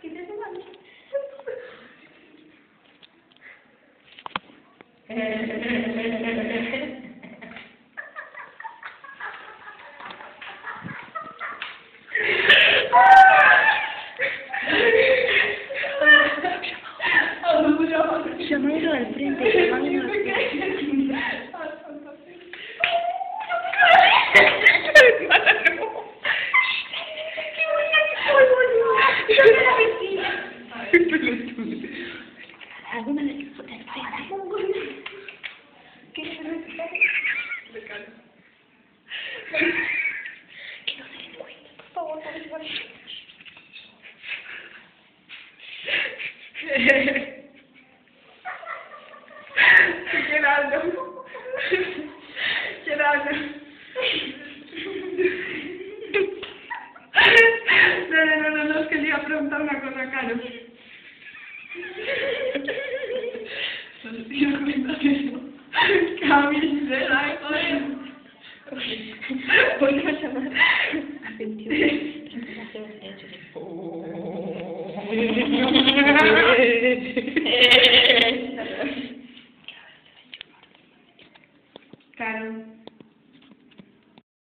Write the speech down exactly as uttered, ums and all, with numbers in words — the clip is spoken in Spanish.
¿Qué te hace mal? Llamándolo al frente, llamándolo al frente. Alguna de las fotos ¿qué es eso? Que no se den cuenta, por favor, por favor. Gerardo. Gerardo. No, no, no, no, no, es que le iba a preguntar una cosa, Caro. Solo estoy comentando eso. Camisela, joder. Voy a llamar a veintiuno.